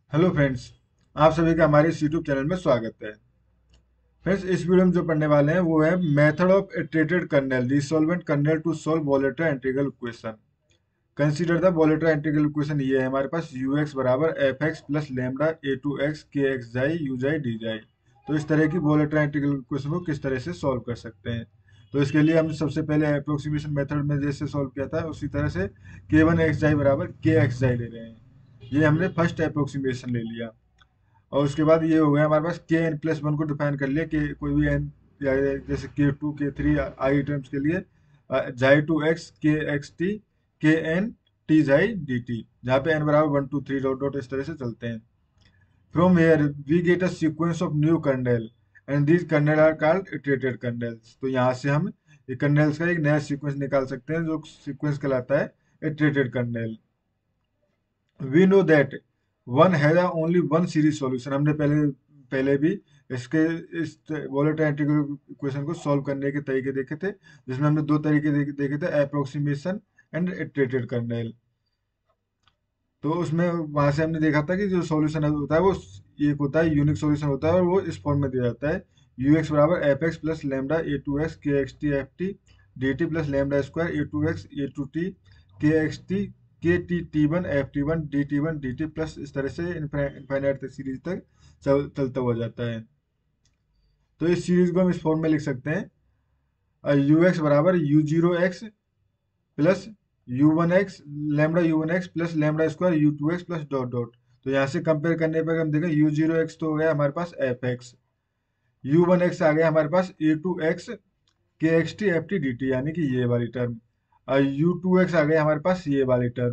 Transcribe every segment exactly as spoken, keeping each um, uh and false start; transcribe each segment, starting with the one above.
Hello friends, आप सभी का हमारे इस यूट्यूब चैनल में स्वागत है। फ्रेंड्स, इस वीडियो में जो पढ़ने वाले हैं वो है method of iterated kernel resolvent kernel to solve Volterra integral equation. Consider the Volterra integral equation. ये है हमारे पास यू एक्स बराबर f x plus lambda a to x के x xi u xi d xi. तो इस तरह की वॉलेटा इंटीग्रल इक्वेशन को किस तरह से सॉल्व कर सकते हैं। तो इसके लिए हम सबसे पहले अप्रोक्सीमेशन मेथड में जैसे सॉल्व किया था उसी तरह से के वन एक्स जाई बराबर के एक्स जाई ले रहे हैं। ये हमने फर्स्ट अप्रोक्सीमेशन ले लिया। और उसके बाद ये हो गया हमारे पास के एन प्लस वन को डिफाइन कर लिया कि कोई भी एन या जैसे के टू के थ्री आई टर्म्स के लिए जाई टू एक्स के एक्स टी के n t xi d t, जहाँ पे एन बराबर one two three dot dot इस तरह से चलते हैं। From here we get a sequence of new kernel and these kernel are called iterated kernels. तो यहाँ से हम ये कर्नेल्स का एक नया सीक्वेंस निकाल सकते हैं जो सीक्वेंस कहलाता है iterated kernel. We know that one has only one series solution. हमने पहले पहले भी इसके इस वॉलेटाइल इंटीग्रल इक्वेशन को सॉल्व करने के तरीके देखे थे, जिसमें हमने दो तरीके देखे, देखे थे, अप्रोक्सीमेशन एंड इटरेटेड कर्नेल। तो उसमें वहां से हमने देखा था कि जो सॉल्यूशन होता है वो एक होता है यूनिक सॉल्यूशन होता है और वो इस फॉर्म में दिया जाता है। यू एक्स बराबर f x plus lambda a to x के x t f t d t plus lambda square a to x a to t k x t k t t one f t one d t one d t plus इस तरह से infinite series तक चल, चलता हुआ जाता है। तो इस सीरीज को हम इस फॉर्म में लिख सकते हैं। यू एक्स बराबर u zero x plus u one x lambda u one x plus lambda square u two x plus dot dot. तो यहाँ से कंपेयर करने पर हम देखें यू जीरो एक्स तो हो गया हमारे पास f x, u one x आ गया हमारे पास ए टू एक्स के x t f t d t यानी कि ये वाली टर्म, और यू टू एक्स आ गया हमारे पास ये वाली टर्म।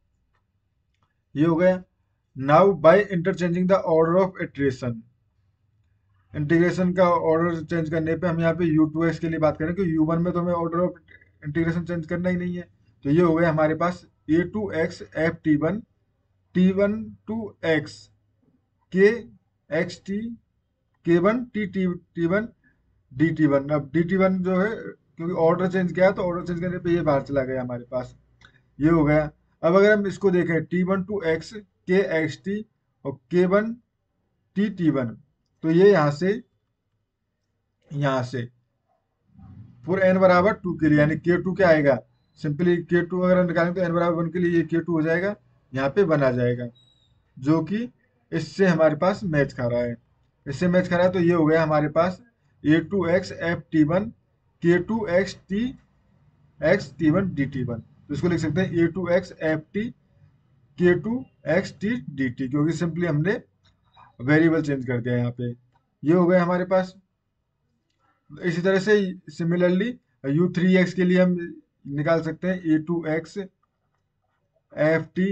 ये हो गया। Now by interchanging the order of iteration, integration का ऑर्डर चेंज करने पे हम यहाँ पे यू टू एक्स के लिए बात करें कि यू वन में तो हमें ऑर्डर ऑफ इंटीग्रेशन चेंज करना ही नहीं है। तो ये हो गया हमारे पास a to x f t one t one to x के एक्स टी के one t t t one d t one. अब डी टी वन जो है क्योंकि ऑर्डर चेंज किया तो ऑर्डर चेंज करने पे ये बाहर चला गया हमारे पास। ये हो गया। अब अगर हम इसको देखें टी वन टू एक्स के एक्स टी और k one t t one, तो ये यहाँ से यहाँ से फॉर एन बराबर टू के लिए यानी के टू क्या आएगा, सिंपली के टू अगर हम निकालेंगे तो एन बराबर वन के लिए ये के टू हो जाएगा, यहाँ पे वन आ जाएगा जो कि इससे हमारे पास मैच खा रहा है। इससे मैच खा रहा है तो ये हो गया हमारे पास a to x f t one k two x t x t one d t one. तो इसको लिख सकते हैं a to x f t k two x t d t, क्योंकि सिंपली हमने वेरिएबल चेंज कर दिया यहाँ पे। ये हो गया हमारे पास। इसी तरह से सिमिलरली यू थ्री एक्स के लिए हम निकाल सकते हैं a to x f t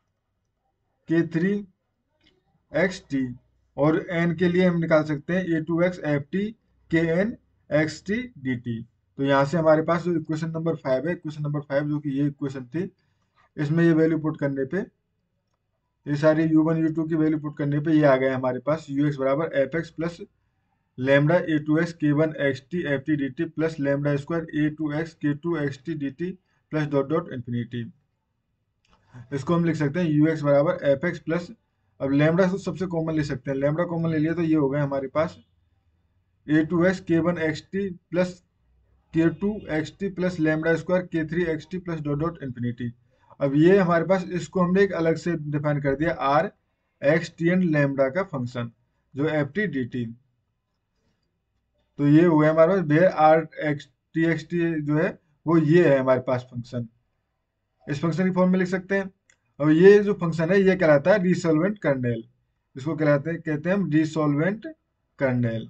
k three x t, और एन के लिए हम निकाल सकते हैं a to x f t के n x t d t. तो यहाँ से हमारे पास जो इक्वेशन नंबर फाइव है, इक्वेशन नंबर फाइव जो कि ये इक्वेशन थी, इसमें ये वैल्यू पुट करने पे ये सारी यू वन यू टू की वैल्यू पुट करने पे ये आ गया हमारे पास यू एक्स बराबर f x plus lambda a to x k one x t f t d t plus lambda square a to x k two x t d t plus dot dot infinity. इसको हम लिख सकते हैं u x बराबर f x plus, अब लेमडा को सबसे कॉमन ले सकते हैं, लेमडा कॉमन ले लिया तो ये हो गया हमारे पास a to x k one x t plus k two x t plus lambda square के three x t plus dot dot infinity. अब ये हमारे पास इसको हमने एक अलग से डिफाइन कर दिया R x t n lambda का फंक्शन जो एफ टी डी टी। तो ये हो गया हमारे पास where R x t x t जो है वो ये है हमारे पास फंक्शन। इस फंक्शन की फॉर्म में लिख सकते हैं। अब ये जो फंक्शन है ये कहलाता है रिसोल्वेंट कर्नेल। इसको कहलाते हैं कहते हैं हम रिसोल्वेंट कर्नेल।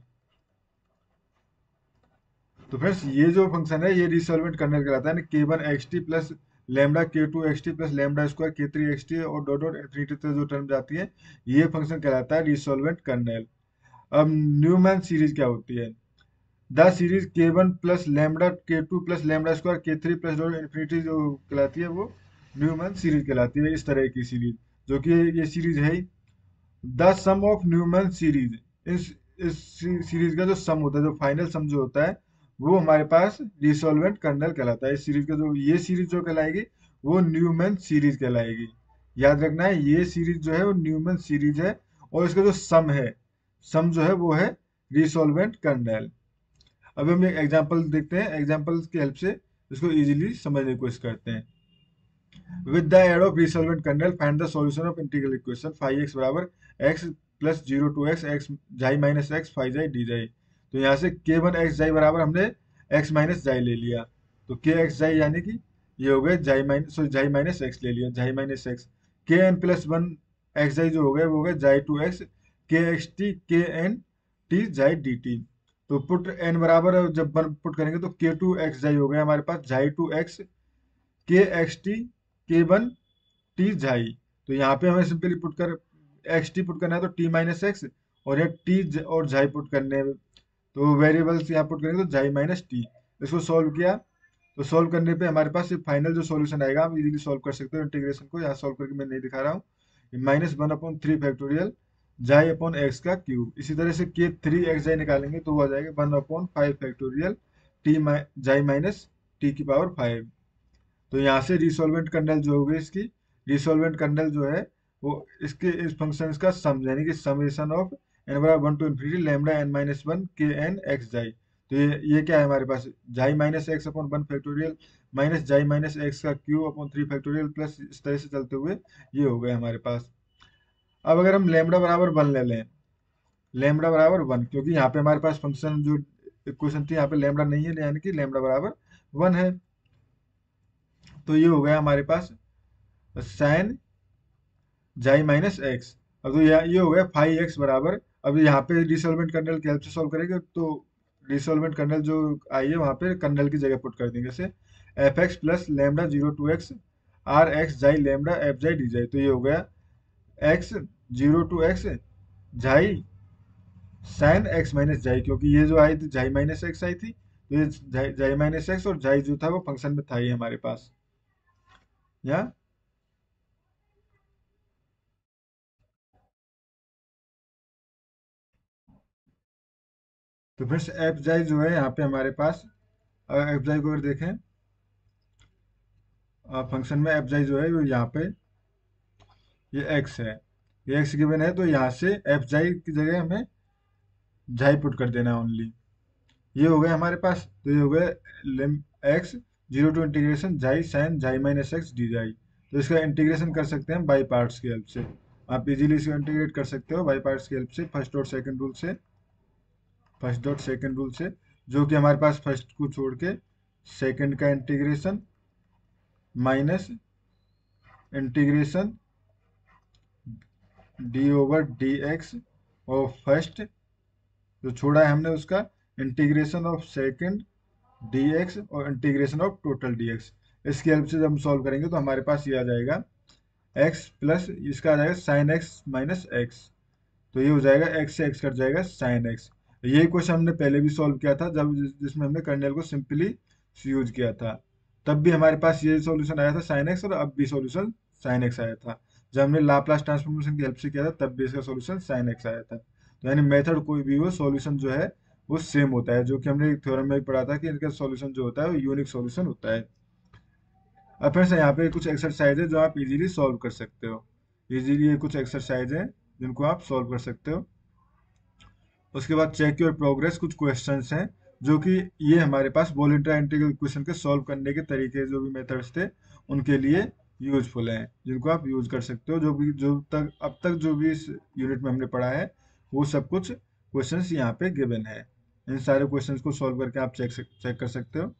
तो फ्रेंड्स ये जो फंक्शन है ये रिसोल्वेंट कर्नेल कहलाता है, K one x t plus lambda K two x t plus lambda square के थ्री एक्स टी और डॉट डॉट इन्फिनिटी तक जो टर्म जाती है ये फंक्शन कहलाता है रिसोल्वेंट कर्नेल। अब न्यूमैन सीरीज क्या होती है, the series K one plus lambda K two plus lambda square के थ्री प्लस डॉट इन्फिनिटी जो कहलाती है वो न्यूमैन सीरीज कहलाती है। इस तरह की सीरीज जो कि ये सीरीज है the sum of Neumann series. इस इस सीरीज का जो सम होता है, जो फाइनल सम जो होता है वो हमारे पास रिसोल्वेंट कर्नेल कहलाता है। इस सीरीज का जो ये सीरीज जो कहलाएगी वो न्यूमैन सीरीज कहलाएगी। याद रखना है ये सीरीज जो है वो न्यूमन सीरीज है, और इसका जो सम है, सम जो है वो है रिसोल्वेंट कर्नेल। अब हम एक एग्जांपल देखते हैं, एग्जांपल की हेल्प से इसको इजीली समझने की कोशिश करते हैं। With the aid of resolvent kernel find the solution of integral equation five x बराबर x plus zero to x x xi minus x five xi d xi. तो यहाँ से के वन एक्स जाई बराबर हमने एक्स माइनस जाई ले लिया, तो के एक्स जाई यानी कि ये हो गए xi minus sorry xi minus x ले लिया, xi minus x. K n plus one x xi जो हो गए वो हो गए जाई टू एक्स के एक्स टी के n t xi d t. तो पुट एन बराबर जब वन पुट करेंगे तो के टू एक्स जाई हो गया हमारे पास जाई टू एक्स के एक्स टी के वन टी जाई। तो यहाँ पे हमें सिंपली पुट कर एक्स टी पुट करना है तो टी माइनस एक्स, और यहाँ टी और जाई पुट करने हैं, तो वेरिएबल्स यहाँ पुट करेंगे तो जाई माइनस टी। इसको सॉल्व किया, तो सॉल्व करने पे हमारे पास ये फाइनल जो सॉल्यूशन आएगा आप इजीली सॉल्व कर सकते हो इंटीग्रेशन को। यहाँ सॉल्व करके मैं नहीं दिखा रहा हूँ। Minus one upon three factorial xi upon x का क्यूब। इसी तरह से के थ्री एक्स जाई निकालेंगे तो वो आ जाएगा one upon five factorial t xi minus t की पावर फाइव। तो यहाँ से रिसोल्वेंट कर्नेल जो होगी इसकी, रिसोल्वेंट कर्नेल जो है वो इसके इस फंक्शन का सम यानी कि समेशन ऑफ एन बराबर one to infinity lambda n minus one K n x xi. तो ये ये क्या है हमारे पास, xi minus x upon one factorial minus xi minus x का cube upon three factorial plus इस तरह से चलते हुए ये हो गए हमारे पास। अब अगर हम लैम्डा बराबर वन ले लें, लैम्डा बराबर वन, क्योंकि यहाँ पे हमारे पास फंक्शन जो इक्वेशन थी यहाँ पे लैम्डा नहीं है, यानी कि लैम्डा बराबर वन है। तो ये हो गया हमारे पास साइन जाई माइनस एक्स। अब तो यहाँ ये हो गया फाइव एक्स बराबर, अब यहाँ पे रिसोल्वेंट कर्नेल की हेल्प से सॉल्व करेंगे तो रिसोल्वेंट कर्नेल जो आई है वहाँ पे कर्नेल की जगह पुट कर देंगे, जैसे f x plus lambda zero to x R x xi lambda f xi d xi. तो ये हो गया x zero to x xi sine x minus xi, क्योंकि ये जो आई थी जाई माइनस एक्स आई थी, तो ये जाई जाई माइनस एक्स और जाई जो था वो फंक्शन में था ही हमारे पास यहाँ। तो फिर एफ जाई जो है यहाँ पे हमारे पास, एफ जाई को अगर देखें फंक्शन में एफ जाई जो है वो यहाँ पे ये एक्स है, ये एक्स गिवन है, तो यहाँ से एफ जाई की जगह हमें जाई पुट कर देना ओनली। ये हो गया हमारे पास, तो ये हो गया lim x zero to integration xi sine xi minus x d xi. तो इसका इंटीग्रेशन कर सकते हैं बाई पार्ट्स की हेल्प से। आप इजीली इसको इंटीग्रेट कर सकते हो बाई पार्ट्स की हेल्प से, फर्स्ट और सेकंड रूल से, फर्स्ट डॉट सेकंड रूल से, जो कि हमारे पास फर्स्ट को छोड़ के सेकंड का integration minus integration d over d x, और फर्स्ट जो छोड़ा है हमने उसका integration of second d x और integration of total d x. इसकी हेल्प से जब हम सॉल्व करेंगे तो हमारे पास ये आ जाएगा एक्स प्लस इसका आ जाएगा साइन एक्स माइनस एक्स। तो ये हो जाएगा एक्स से एक्स कट जाएगा साइन एक्स। यही क्वेश्चन हमने पहले भी सॉल्व किया था जब जिस- जिसमें हमने कर्नेल को सिंपली यूज किया था, तब भी हमारे पास ये सॉल्यूशन आया था साइन एक्स, और अब भी सॉल्यूशन साइन एक्स आया था। जब हमने लाप्लास ट्रांसफॉर्मेशन की हेल्प से किया था तब भी इसका सॉल्यूशन साइन एक्स आया था। तो यानी मेथड कोई भी हो, सॉल्यूशन जो है वो सेम होता है, जो कि हमने थ्योरम में भी पढ़ा था कि इनका सॉल्यूशन जो होता है वो यूनिक सॉल्यूशन होता है। अब फिर से यहाँ पे कुछ एक्सरसाइज है जो आप इजीली सॉल्व कर सकते हो। इजीली ये कुछ एक्सरसाइज है जिनको आप सॉल्व कर सकते हो। उसके बाद चेक योर प्रोग्रेस, कुछ क्वेश्चंस हैं जो कि ये हमारे पास वॉलेंटाइन इंटीग्रल इक्वेशन के सॉल्व करने के तरीके जो भी मेथड्स थे उनके लिए यूजफुल हैं, जिनको आप यूज कर सकते हो। जो भी जो तक अब तक जो भी इस यूनिट में हमने पढ़ा है वो सब कुछ क्वेश्चंस यहाँ पे गिवन है। इन सारे क्वेश्चंस को सॉल्व करके आप चेक चेक कर सकते हो।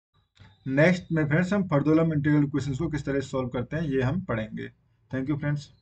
नेक्स्ट में फ्रेंड्स हम फर्दोलम इंटीग्रल इक्वेशंस को किस तरह से सॉल्व करते हैं ये हम पढ़ेंगे। Thank you friends.